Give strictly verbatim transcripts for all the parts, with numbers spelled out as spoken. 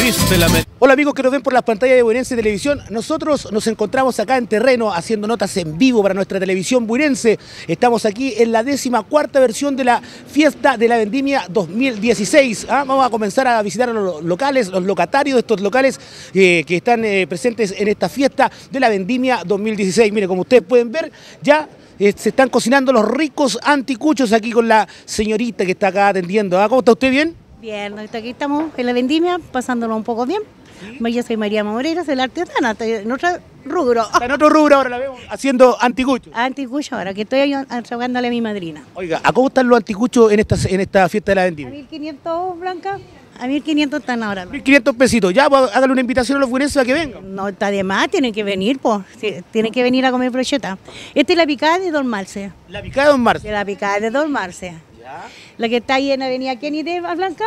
triste la... Hola amigos que nos ven por las pantallas de Buinense Televisión. Nosotros nos encontramos acá en terreno haciendo notas en vivo para nuestra televisión buinense. Estamos aquí en la décima cuarta versión de la Fiesta de la Vendimia dos mil dieciséis. ¿Ah? Vamos a comenzar a visitar a los locales, los locatarios de estos locales eh, que están eh, presentes en esta Fiesta de la Vendimia dos mil dieciséis. Miren, como ustedes pueden ver, ya eh, se están cocinando los ricos anticuchos aquí con la señorita que está acá atendiendo. ¿Ah? ¿Cómo está usted? ¿Bien? Bien, aquí estamos en la vendimia, pasándolo un poco bien. ¿Sí? Yo soy María Moreira, soy la artesana, estoy en otro rubro. Está en otro rubro ahora, la vemos haciendo anticuchos. Anticuchos, ahora que estoy trabajándole a mi madrina. Oiga, ¿a cómo están los anticuchos en esta, en esta fiesta de la vendimia? A mil quinientos, Blanca, a mil quinientos están ahora. mil quinientos pesitos, ya, pues, háganle una invitación a los buinenses a que vengan. No, está de más, tienen que venir, pues, sí, tienen que venir a comer brocheta. Esta es la picada de Don Marce. La picada de Don Marce. De la picada de Don Marce. Ya. La que está ahí en Avenida Kennedy, Blanca.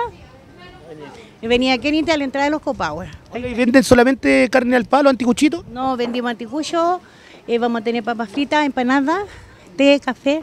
Venía Kennedy a la entrada de los Copagües. ¿Y venden solamente carne al palo, anticuchito? No, vendimos anticucho, eh, vamos a tener papas fritas, empanadas, té, café.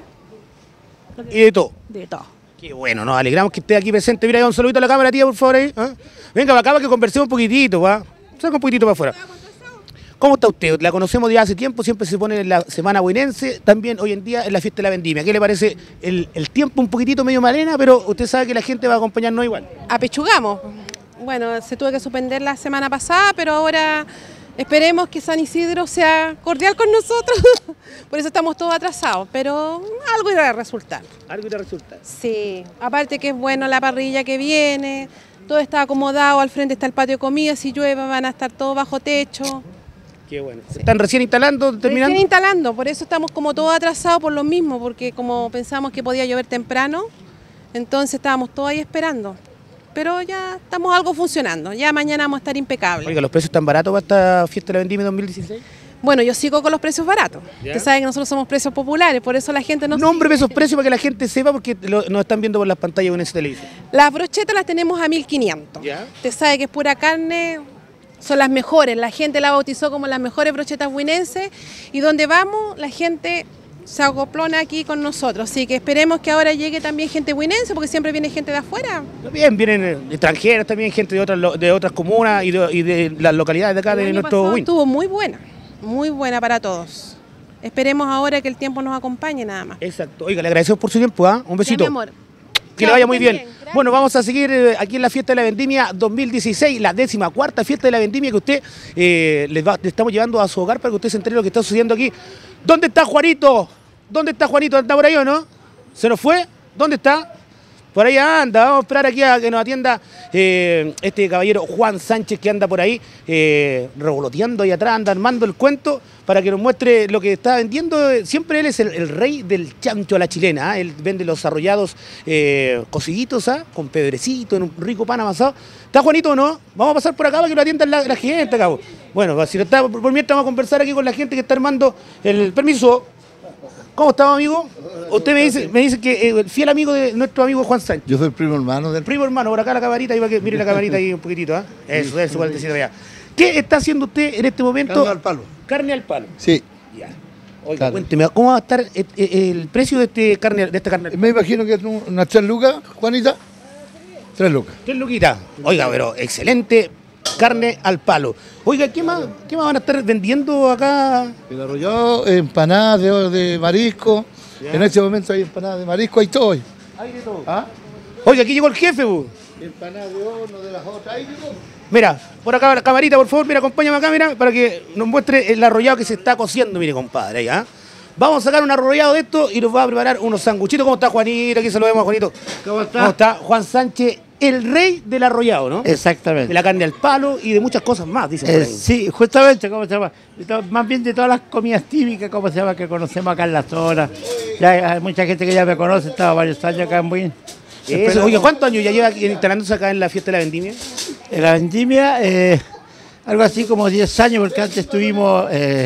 Y de todo. De todo. Qué bueno, nos alegramos que esté aquí presente. Mira, un saludito a la cámara, tía, por favor. Ahí. ¿Ah? Venga, para acá para que conversemos un poquitito, ¿va? Saca un poquitito para afuera. ¿Cómo está usted? La conocemos de hace tiempo, siempre se pone en la Semana Buinense, también hoy en día en la Fiesta de la Vendimia. ¿Qué le parece el, el tiempo un poquitito medio malena, pero usted sabe que la gente va a acompañarnos igual? Apechugamos. Bueno, se tuvo que suspender la semana pasada, pero ahora esperemos que San Isidro sea cordial con nosotros. Por eso estamos todos atrasados, pero algo irá a resultar. Algo irá a resultar. Sí, aparte que es bueno la parrilla que viene, todo está acomodado, al frente está el patio de comida, si llueve van a estar todos bajo techo. Qué bueno. Sí. ¿Están recién instalando, terminando? Recién instalando, por eso estamos como todos atrasados por lo mismo, porque como pensamos que podía llover temprano, entonces estábamos todos ahí esperando. Pero ya estamos algo funcionando, ya mañana vamos a estar impecables. Oiga, ¿los precios están baratos para esta Fiesta de la Vendimia dos mil dieciséis? Bueno, yo sigo con los precios baratos. Usted sabe que nosotros somos precios populares, por eso la gente nos... Nómbreme esos precios para que la gente sepa, porque lo, nos están viendo por las pantallas de Buinense Televisión. Las brochetas las tenemos a mil quinientos. ¿Ya? Usted sabe que es pura carne, son las mejores. La gente la bautizó como las mejores brochetas buinenses y donde vamos, la gente se acoplona aquí con nosotros. Así que esperemos que ahora llegue también gente buinense, porque siempre viene gente de afuera. Bien, vienen extranjeros también, gente de otras, de otras comunas y de, y de las localidades de acá de nuestro Buin. Estuvo muy buena, muy buena para todos. Esperemos ahora que el tiempo nos acompañe nada más. Exacto. Oiga, le agradecemos por su tiempo, ¿ah? Un besito. Ya, mi amor. Que le vaya muy bien. bien. Bueno, vamos a seguir eh, aquí en la Fiesta de la Vendimia dos mil dieciséis, la décima cuarta Fiesta de la Vendimia que usted eh, le, va, le estamos llevando a su hogar para que usted se entere de lo que está sucediendo aquí. ¿Dónde está Juanito? ¿Dónde está Juanito? ¿Está por ahí o no? ¿Se nos fue? ¿Dónde está? Por ahí anda. Vamos a esperar aquí a que nos atienda eh, este caballero Juan Sánchez que anda por ahí eh, revoloteando ahí atrás, anda armando el cuento para que nos muestre lo que está vendiendo. Siempre él es el, el rey del chancho a la chilena. ¿eh? Él vende los arrollados eh, cociditos, ¿eh? Con pedrecito, en un rico pan amasado. ¿Está Juanito o no? Vamos a pasar por acá para que lo atiendan la, la gente, cabo. Bueno, si no está, por mientras vamos a conversar aquí con la gente que está armando el permiso. ¿Cómo estamos, amigo? Usted me dice, me dice que el eh, fiel amigo de nuestro amigo Juan Sánchez. Yo soy el primo hermano del... Primo hermano, por acá la camarita, ahí va que mire la camarita ahí un poquitito, ¿ah? ¿eh? Eso, eso, cuarentecito allá. ¿Qué está haciendo usted en este momento? Carne al palo. Carne al palo. Sí. Ya. Oiga, claro. Cuénteme, ¿cómo va a estar el, el precio de, este carne, de esta carne al palo? Me imagino que es unas tres lucas, Juanita. Tres lucas. Tres luquitas. Oiga, pero excelente carne al palo. Oiga, ¿qué más, qué más van a estar vendiendo acá? El arrollado, empanadas de, de marisco. Ya. En este momento hay empanadas de marisco, hay todo. Hay de todo. ¿Ah? Oiga, aquí llegó el jefe, bu. Empanadas de horno, de las otras, hay de todo. Mira, por acá la camarita, por favor, mira, acompáñame acá, mira, para que nos muestre el arrollado que se está cociendo, mire, compadre, ahí, ¿ah? Vamos a sacar un arrollado de esto y nos va a preparar unos sanguchitos. ¿Cómo está Juanito? Aquí saludemos a Juanito. ¿Cómo está? ¿Cómo está? Juan Sánchez, el rey del arrollado, ¿no? Exactamente. De la carne al palo y de muchas cosas más, dicen por Eh, ahí. sí, justamente, ¿cómo se llama? De to- Más bien de todas las comidas típicas, ¿cómo se llama? Que conocemos acá en la zona. Ya hay mucha gente que ya me conoce, estaba varios años acá en Buin. Eso. Oye, ¿cuántos años ya lleva aquí instalándose acá en la Fiesta de la Vendimia? En la vendimia, eh, algo así como diez años, porque antes estuvimos eh,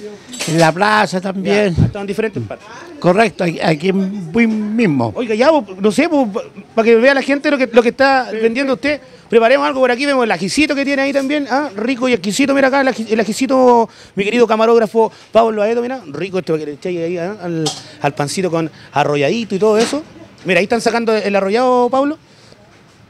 en la plaza también. Ya, estaban diferentes partes. Correcto, aquí, aquí en Buin mismo. Oiga, ya, no sé, para que vea la gente lo que, lo que está vendiendo usted, preparemos algo por aquí, vemos el ajicito que tiene ahí también, ¿ah? Rico y exquisito, mira acá el, aji, el ajicito, mi querido camarógrafo Pablo Aedo, mira, rico esto que le echáis ahí, ¿ah? al, al pancito con arrolladito y todo eso. Mira, ahí están sacando el arrollado, Pablo.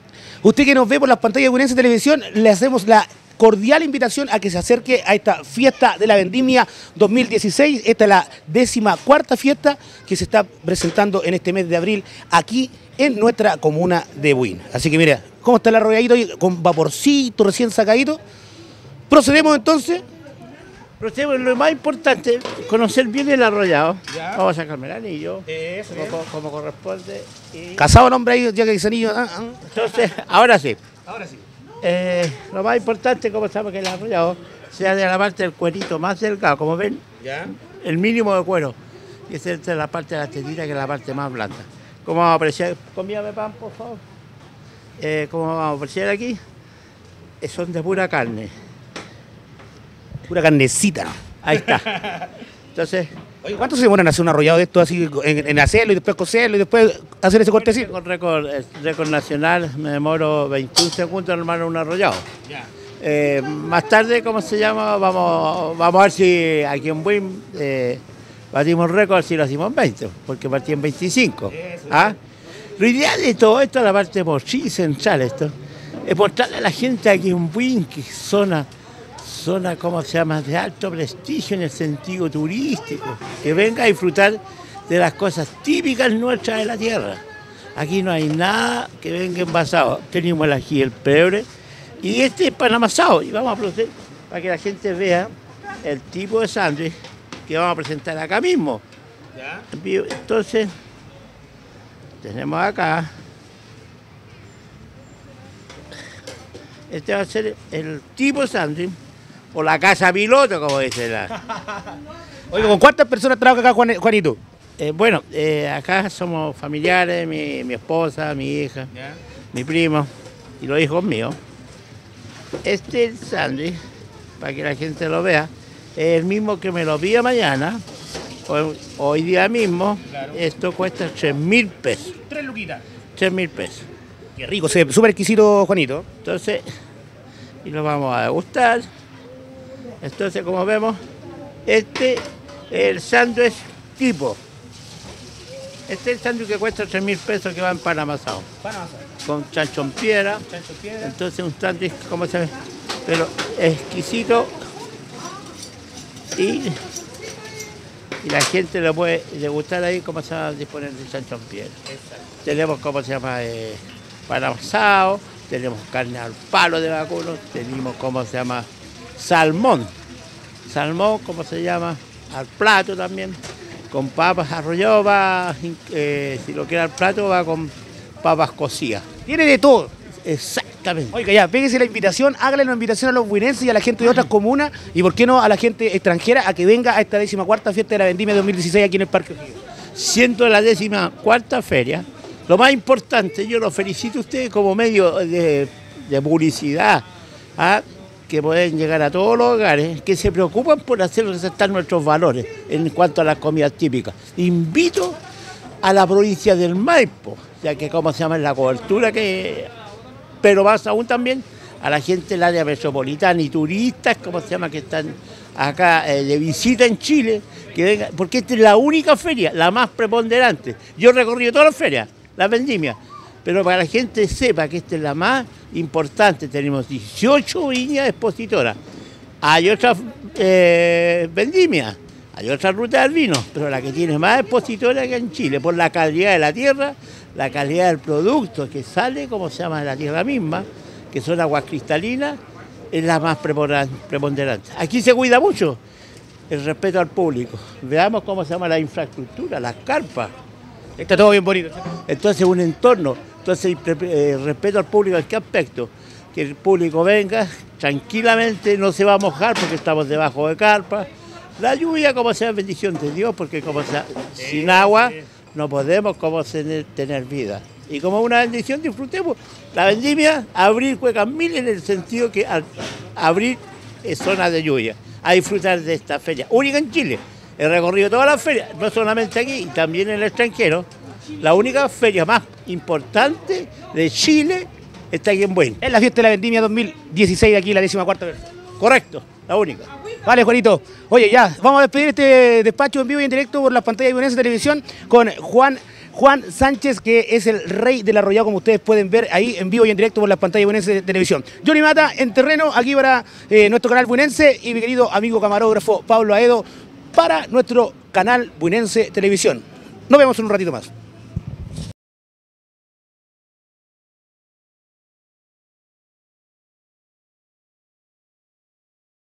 Usted que nos ve por las pantallas de Ñublense Televisión, le hacemos la cordial invitación a que se acerque a esta fiesta de la vendimia dos mil dieciséis. Esta es la décima cuarta fiesta que se está presentando en este mes de abril aquí en nuestra comuna de Buin. Así que mira, ¿cómo está el arrolladito? Con vaporcito recién sacadito. Procedemos entonces. Procedemos, lo más importante, conocer bien el arrollado. Ya. Vamos a sacarme el anillo, Eso, como, como, como corresponde. Y... Casado el hombre ahí, ya que dice anillo. Ah, ah. Entonces, ahora sí. Ahora sí. Eh, lo más importante, como sabemos que el arrollado sea de la parte del cuerito más delgado, como ven, Ya. el mínimo de cuero. Y esa es la parte de la tetita, que es la parte más blanda. Como vamos a apreciar, comíame pan, por favor. Eh, como vamos a apreciar aquí, eh, son de pura carne. Pura carnecita. Ahí está. Entonces, Oye, ¿cuánto se demoran en hacer un arrollado de esto así, en, en hacerlo y después cocerlo y después hacer ese cortecito? con récord, el récord nacional me demoro veintiún segundos en armar un arrollado. Ya. Eh, más tarde, ¿cómo se llama? Vamos, vamos a ver si aquí en Buin eh, batimos récord, si lo hacemos en veinte, porque partí en veinticinco. Eso, ¿Ah? Lo ideal de todo esto, la parte mochil central, esto, es mostrarle a la gente aquí en Buin, que es zona, zona, ¿cómo se llama?, de alto prestigio en el sentido turístico, que venga a disfrutar de las cosas típicas nuestras de la tierra. Aquí no hay nada que venga envasado. Tenemos aquí el pebre y este es pan amasado. Y vamos a proceder para que la gente vea el tipo de sándwich que vamos a presentar acá mismo. Ya. Entonces, tenemos acá. Este va a ser el tipo de sándwich, o la casa piloto, como dice la. Oye, ¿con cuántas personas trabaja acá, Juan- Juanito? Eh, bueno, eh, acá somos familiares, mi, mi esposa, mi hija, mi primo y los hijos míos. Este sándwich, para que la gente lo vea, es el mismo que me lo pida mañana, hoy, hoy día mismo. Claro. Esto cuesta tres mil pesos. Tres luquitas. tres mil pesos. Qué rico, se ve súper exquisito, Juanito. Entonces, y lo vamos a degustar. Entonces, como vemos, este es el sándwich tipo. Este es el sándwich que cuesta tres mil pesos, que va en pan amasado, con chancho en piedra. Entonces, un sándwich, ¿cómo se ve? Pero exquisito, y, y la gente lo puede degustar ahí, como se va a disponer de chancho en piedra. Tenemos, ¿cómo se llama?, eh, pan amasado, tenemos carne al palo de vacuno, tenemos, ¿cómo se llama?, salmón. Salmón, ¿cómo se llama?, al plato también, con papas arrollado, va, eh, si lo quiere al plato, va con papas cocidas. Tiene de todo. Exactamente. Oiga, ya, pégese la invitación, hágale una invitación a los buinenses y a la gente de otras comunas, y por qué no a la gente extranjera, a que venga a esta décima cuarta fiesta de la vendimia dos mil dieciséis aquí en el Parque O'Higgins. Siendo la décima cuarta feria, lo más importante, yo lo felicito a ustedes como medio de, de publicidad, ¿ah?, que pueden llegar a todos los hogares, que se preocupan por hacer resaltar nuestros valores en cuanto a las comidas típicas. Invito a la provincia del Maipo, ya que, como se llama, la cobertura que, pero más aún también a la gente del área metropolitana y turistas, como se llama, que están acá eh, de visita en Chile, que vengan, porque esta es la única feria, la más preponderante. Yo he recorrido todas las ferias, las vendimias, pero para que la gente sepa que esta es la más importante. Tenemos dieciocho viñas expositoras, hay otras eh, vendimias, hay otras rutas del vino, pero la que tiene más expositoras que en Chile, por la calidad de la tierra, la calidad del producto que sale, como se llama, de la tierra misma, que son aguas cristalinas, es la más preponderante. Aquí se cuida mucho el respeto al público. Veamos cómo se llama la infraestructura, las carpas. Está todo bien bonito. Entonces, un entorno. Entonces, eh, respeto al público, ¿en qué aspecto? Que el público venga tranquilamente, no se va a mojar porque estamos debajo de carpa. La lluvia, como sea, bendición de Dios, porque como sea, sin agua no podemos como tener, tener vida. Y como una bendición, disfrutemos la vendimia, abrir Cuecas Mil, en el sentido que al abrir es zona de lluvia, a disfrutar de esta feria, única en Chile. He recorrido todas las ferias, no solamente aquí, también en el extranjero. La única feria más importante de Chile está aquí en Buin. Es la fiesta de la vendimia dos mil dieciséis de aquí, la décima cuarta versión. Correcto, la única. Vale, Juanito. Oye, ya, vamos a despedir este despacho en vivo y en directo por las pantallas de Ñublense Televisión con Juan Juan Sánchez, que es el rey del arrollado, como ustedes pueden ver ahí en vivo y en directo por las pantallas buenenses de televisión. Johnny Mata en terreno, aquí para eh, nuestro canal buenense, y mi querido amigo camarógrafo Pablo Aedo para nuestro canal buenense televisión. Nos vemos en un ratito más.